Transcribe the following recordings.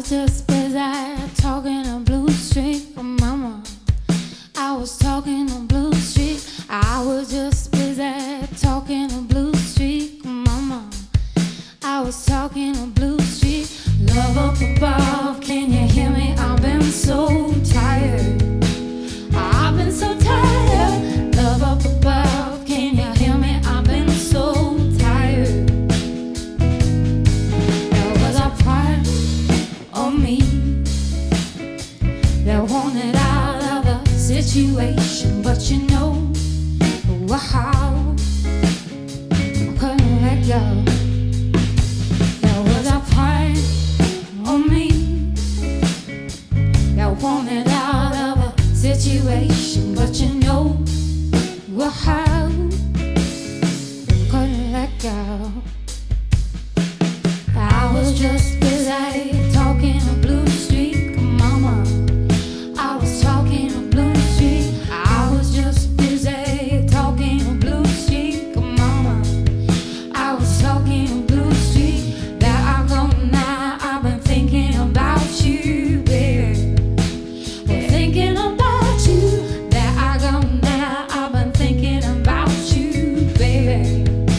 was just busy talking on Blue Street for mama. I was talking on Blue Street. I was just busy talking on Blue Street for mama. I was talking on Blue Street. Love up above, can you hear me? I've been so tired. I've been so tired. Love up above, can you hear me? I've been so tired. There was a part of me that wanted out of the situation, but you know how I couldn't let go. There was a part of me that wanted out of a situation, but you know how I couldn't let go. I was just busy talking on Blue Street, mama. I was talking on Blue Street. I was just busy talking on Blue Street, mama. I was talking on Blue Street. That I go now, I've been thinking about you, baby. Been thinking about you. That I go now, I've been thinking about you, baby.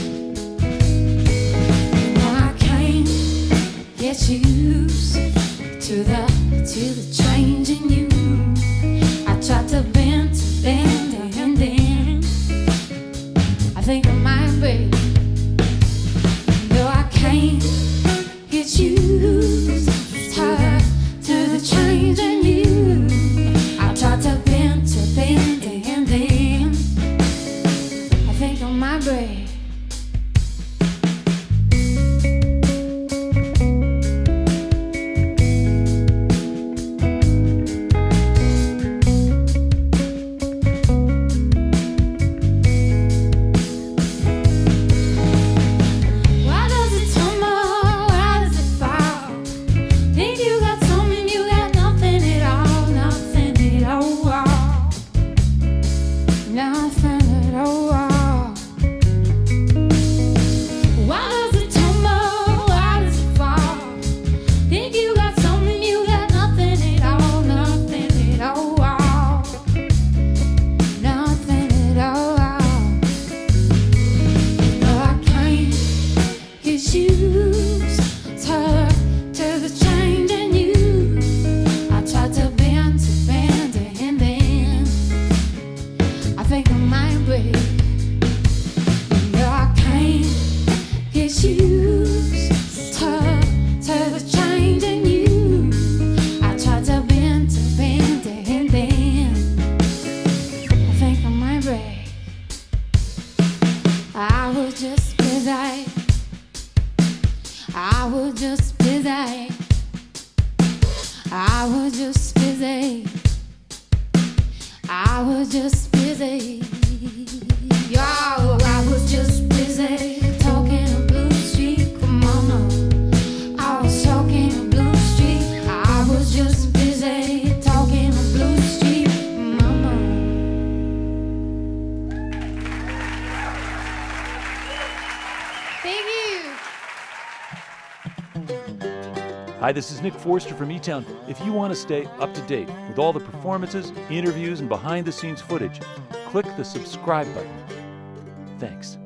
Get used to the change in you. I tried to bend, and then I think I might break. Though I can't get used to the change in you. I tried to bend, and then I think I might break. I was just busy. I was just busy. I was just busy. Yo, I was just busy talking on Blue Street, mama. I was talking on Blue Street. I was just busy talking on Blue Street, mama. Thank you. Hi, this is Nick Forster from E-Town. If you want to stay up to date with all the performances, interviews, and behind-the-scenes footage, click the subscribe button. Thanks.